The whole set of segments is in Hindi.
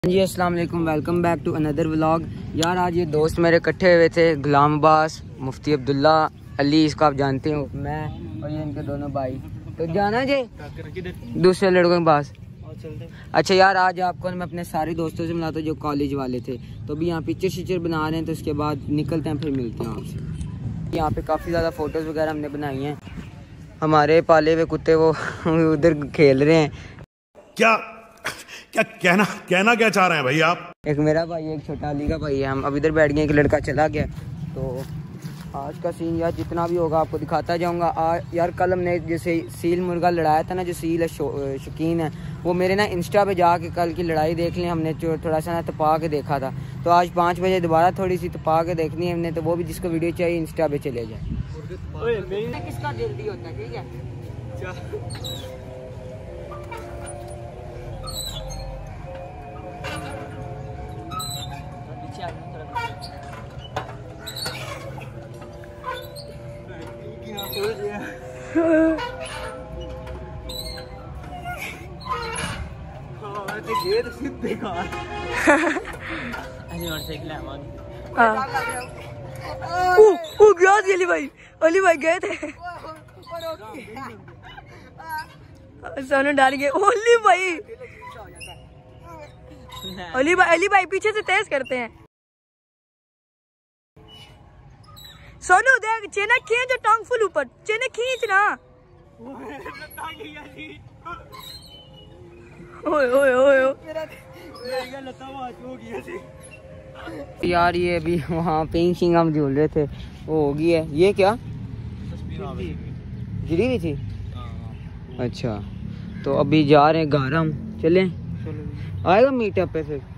जी अस्सलाम वालेकुम, welcome back to another vlog. यार आज ये दोस्त मेरे इकट्ठे हुए थे, गुलाम अब्बास, मुफ्ती अब्दुल्ला, अली, इसको आप जानते हो, मैं और ये इनके दोनों भाई। तो जाना जी दूसरे लड़कों के पास। अच्छा यार आज आपको मैं अपने सारे दोस्तों से मिलाता हूँ जो कॉलेज वाले थे। तो अभी यहाँ पिक्चर शिक्चर बना रहे हैं, तो उसके बाद निकलते हैं, फिर मिलते हैं आपसे। यहाँ पे काफ़ी ज़्यादा फ़ोटोज़ वगैरह हमने बनाई हैं। हमारे पाले हुए कुत्ते वो उधर खेल रहे हैं। क्या क्या कहना क्या चाह रहे हैं भाई आप? एक मेरा भाई है, एक छोटा अली का भाई है। हम अब इधर बैठ गए, एक लड़का चला गया। तो आज का सीन यार जितना भी होगा आपको दिखाता जाऊंगा। यार कल हमने जैसे सील मुर्गा लड़ाया था ना, जो सील शौकीन है वो मेरे ना इंस्टा पे जाके कल की लड़ाई देख ली हमने, थोड़ा सा ना तपा के देखा था। तो आज 5 बजे दोबारा थोड़ी सी तपा के देखनी है हमने। तो वो भी जिसको वीडियो चाहिए इंस्टा पे चले जाए। किसका जल्दी होता है, ठीक है। अली भाई गए थे सोनू डाल गए। अली भाई पीछे से तेज करते हैं। सोनू देख चेना खींच, टांग फुल ऊपर, चेना खींच ना। यार ये अभी वहाँ पेंसिंग हम झूल रहे थे, वो हो गई है। ये क्या गिरी हुई थी? अच्छा तो अभी जा रहे हैं घर हम। चलें, आएगा मीटअप पे फिर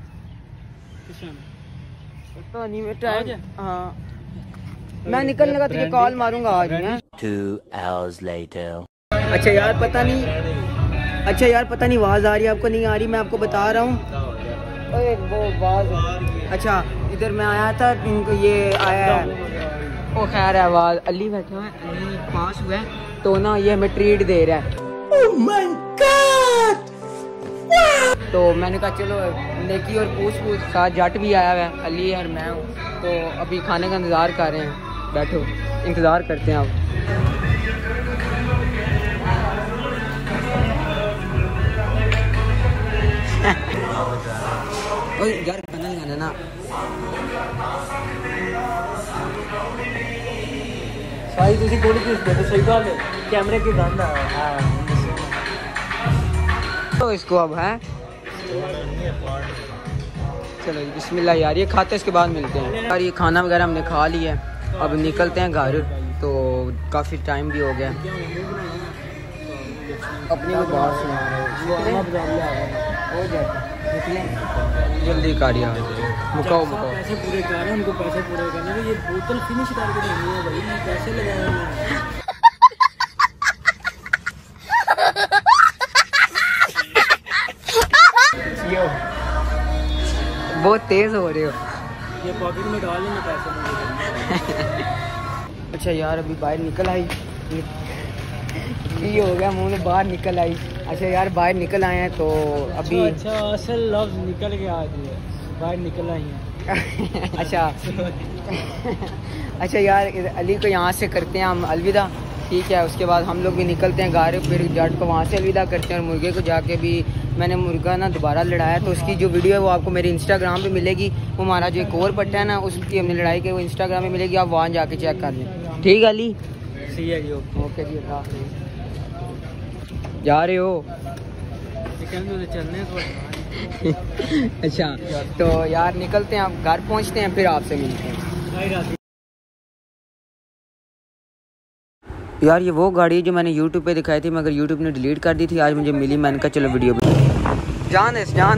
पता नहीं बेटा। हाँ मैं निकलने का तुझे कॉल मारूंगा आज। 2 hours later। अच्छा यार पता नहीं आवाज आ रही है आपको, नहीं आ रही, मैं आपको बता रहा हूँ। वो आवाज अच्छा इधर मैं आया था, इनको ये आया है वो खैर है आवाज। अली बैठा है, अली पास हुआ है तो ना ये हमें ट्रीट दे रहा है। Oh my God! तो मैंने कहा चलो नेकी और पूछ साथ जट भी आया हुआ है, अली और मैं हूँ। तो अभी खाने का इंतज़ार कर रहे हैं, बैठो इंतज़ार करते हैं आप। यार खाना खाना ना सारी तुसी गोली किस दे तो सही गल है, कैमरे की गंद है। हां तो इसको अब है चलो बिस्मिल्लाह यार, ये खाते इसके बाद मिलते हैं। यार ये खाना वगैरह हमने खा लिया है, अब निकलते हैं घर। तो काफ़ी टाइम भी हो गया। अपनी भी बात सुना हो जाए जल्दी कारिया मुकाओ पैसे पूरे कर रहे हैं, उनको पैसे पूरे करने हैं। ये बोतल फिनिश करके देनी है भाई, पैसे लगाए हैं। बहुत तेज हो रहे हो, ये पॉकेट में डाल लेंगे पैसे। अच्छा यार अभी बाहर निकल आई, ये हो गया मुंह में बाहर निकल आई। अच्छा यार बाहर निकल आए हैं तो अभी अच्छा असल लफ्ज निकल के आ गए, बाहर निकल आई हैं। अच्छा यार अली को यहाँ से करते हैं हम अलविदा, ठीक है। उसके बाद हम लोग भी निकलते हैं घर, फिर जट को वहाँ से अलविदा करते हैं। और मुर्गे को जाके भी मैंने मुर्गा ना दोबारा लड़ाया, तो उसकी जो वीडियो है वो आपको मेरे इंस्टाग्राम पे मिलेगी। वो हमारा जो एक और पट्टा है ना उसकी हमने लड़ाई की, वो इंस्टाग्राम में मिलेगी, आप वहाँ जाके चेक कर लें, ठीक है अली? सही है जी, ओके जी, जा रहे हो? चलने अच्छा तो यार निकलते हैं, आप घर पहुँचते हैं, फिर आपसे मिलते हैं। यार ये वो गाड़ी है जो मैंने YouTube पे दिखाई थी, मगर YouTube ने डिलीट कर दी थी। आज मुझे मिली, मैंने कहा चलो वीडियो जान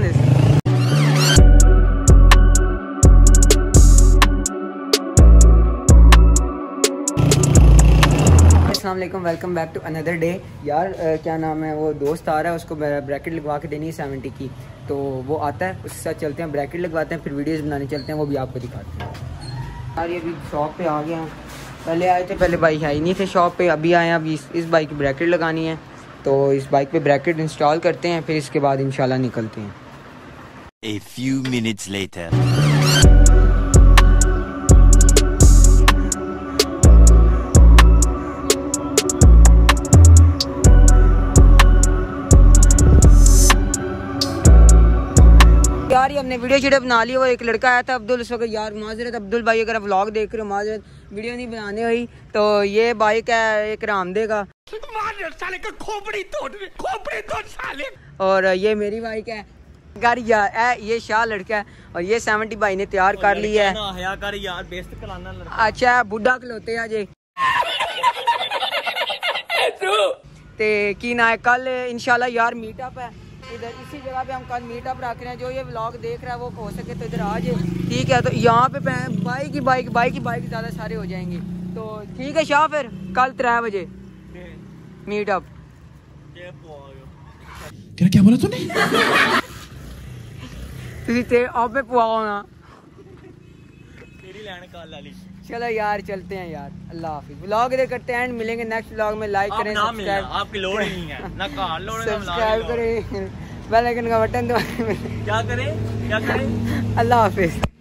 अस्सलाम वालेकुम, welcome back to another day. यार क्या नाम है, वो दोस्त आ रहा है, उसको ब्रैकेट लगवा के देनी है 70 की। तो वो आता है, उसके साथ चलते हैं, ब्रैकेट लगवाते हैं, फिर वीडियोस बनाने चलते हैं, वो भी आपको दिखाते हैं। यार ये अभी शॉप पे आ गया हूँ, पहले आए थे, पहले बाइक है ही नहीं थे शॉप पे, अभी आए हैं। अभी इस बाइक की ब्रैकेट लगानी है, तो इस बाइक पे ब्रैकेट इंस्टॉल करते हैं, फिर इसके बाद इंशाल्लाह निकलते हैं। A few minutes later. यार ये हमने वीडियो शीडियो बना ली। वो एक लड़का आया था अब्दुल, उस वक्त यार माजरत अब्दुल भाई अगर आप व्लॉग देख रहे हो माजरत, वीडियो नहीं बनाने हुई। तो ये बाइक है एक रामदे का, साले का खोपड़ी तोड़ साले। और ये मेरी बाइक है यार, ये शाह लड़का है और ये 70 भाई ने तैयार कर ली है। अच्छा बुढ़ा खलोते आज ते की ना है। कल इंशाल्लाह यार मीटअप है इधर, इसी जगह पे हम कल मीटअप रख रहे हैं। जो ये व्लॉग देख रहा है वो हो सके तो इधर आ जाए, ठीक है। तो यहाँ पे बाइक ही बाइक ज़्यादा सारे हो जाएंगे। तो ठीक है शाह, फिर कल 3 बजे मीटअप। क्या बोला तूने? आप पे पुआओ ना चलो यार चलते हैं यार, अल्लाह हाफिज़। व्लॉग इधर करते हैं, मिलेंगे नेक्स्ट व्लॉग में। लाइक करें, आपकी लोड नहीं है ना, सब्सक्राइब करें, बेल आइकन का बटन दबाएं। क्या करें अल्लाह हाफिज़।